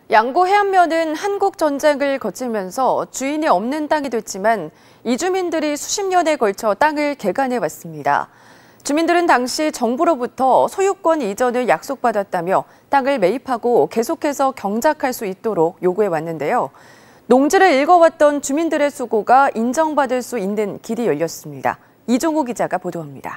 양구 해안면은 한국 전쟁을 거치면서 주인이 없는 땅이 됐지만 이주민들이 수십 년에 걸쳐 땅을 개간해 왔습니다. 주민들은 당시 정부로부터 소유권 이전을 약속받았다며 땅을 매입하고 계속해서 경작할 수 있도록 요구해 왔는데요. 농지를 읽어왔던 주민들의 수고가 인정받을 수 있는 길이 열렸습니다. 이종우 기자가 보도합니다.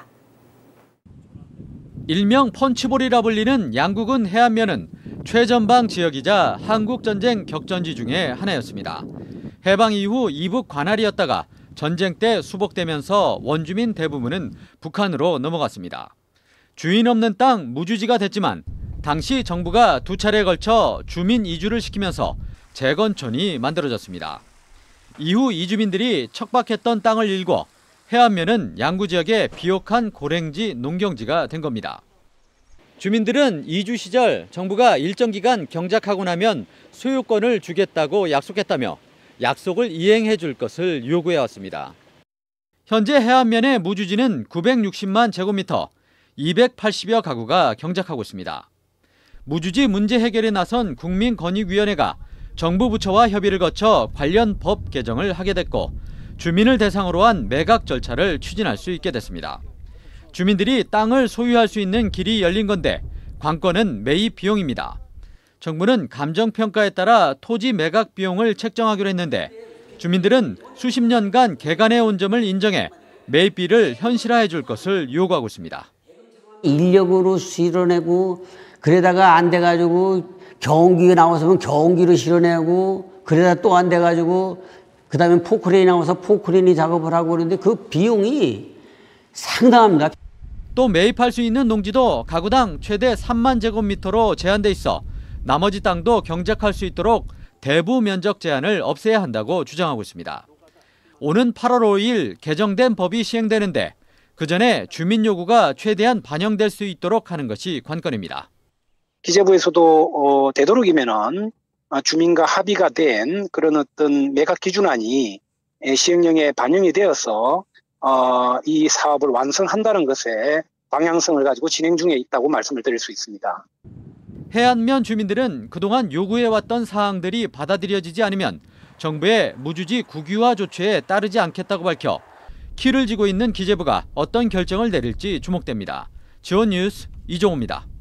일명 펀치볼이라 불리는 양구군 해안면은 최전방 지역이자 한국전쟁 격전지 중에 하나였습니다. 해방 이후 이북 관할이었다가 전쟁 때 수복되면서 원주민 대부분은 북한으로 넘어갔습니다. 주인 없는 땅 무주지가 됐지만 당시 정부가 두 차례에 걸쳐 주민 이주를 시키면서 재건촌이 만들어졌습니다. 이후 이주민들이 척박했던 땅을 일궈 해안면은 양구 지역의 비옥한 고랭지 농경지가 된 겁니다. 주민들은 이주 시절 정부가 일정 기간 경작하고 나면 소유권을 주겠다고 약속했다며 약속을 이행해 줄 것을 요구해 왔습니다. 현재 해안면의 무주지는 960만 제곱미터, 280여 가구가 경작하고 있습니다. 무주지 문제 해결에 나선 국민권익위원회가 정부 부처와 협의를 거쳐 관련 법 개정을 하게 됐고 주민을 대상으로 한 매각 절차를 추진할 수 있게 됐습니다. 주민들이 땅을 소유할 수 있는 길이 열린 건데 관건은 매입 비용입니다. 정부는 감정평가에 따라 토지 매각 비용을 책정하기로 했는데 주민들은 수십 년간 개간해 온 점을 인정해 매입비를 현실화해 줄 것을 요구하고 있습니다. 인력으로 실어내고 그러다가 안 돼가지고 경운기가 나와서면 경운기로 실어내고 그러다 또 안 돼가지고 그다음에 포크레인이 나와서 포크레인이 작업을 하고 그러는데 그 비용이 상당합니다. 또 매입할 수 있는 농지도 가구당 최대 3만 제곱미터로 제한돼 있어 나머지 땅도 경작할 수 있도록 대부 면적 제한을 없애야 한다고 주장하고 있습니다. 오는 8월 5일 개정된 법이 시행되는데 그 전에 주민 요구가 최대한 반영될 수 있도록 하는 것이 관건입니다. 기재부에서도 되도록이면은 주민과 합의가 된 그런 어떤 매각 기준안이 시행령에 반영이 되어서 이 사업을 완성한다는 것에 방향성을 가지고 진행 중에 있다고 말씀을 드릴 수 있습니다. 해안면 주민들은 그동안 요구해왔던 사항들이 받아들여지지 않으면 정부의 무주지 국유화 조치에 따르지 않겠다고 밝혀 키를 쥐고 있는 기재부가 어떤 결정을 내릴지 주목됩니다. 지원 뉴스 이종우입니다.